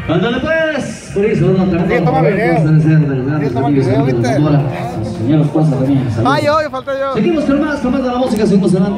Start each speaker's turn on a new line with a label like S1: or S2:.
S1: Ándale pues. Por eso, no,
S2: Sí, toma video. Sí, toma video, ¿viste?
S1: Señor, los pasos también.
S2: Ah, yo, falta yo.
S1: Seguimos con más de la música, seguimos adelante.